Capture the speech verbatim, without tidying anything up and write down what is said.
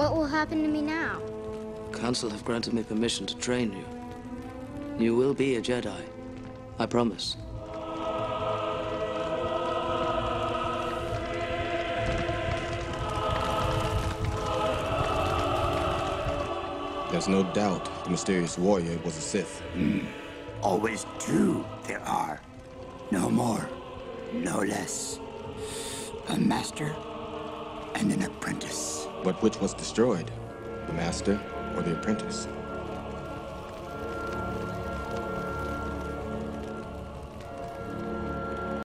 What will happen to me now? Council have granted me permission to train you. You will be a Jedi. I promise. There's no doubt the mysterious warrior was a Sith. Mm. Always two there are. No more, no less. A master and an apprentice. But which was destroyed? The master or the apprentice?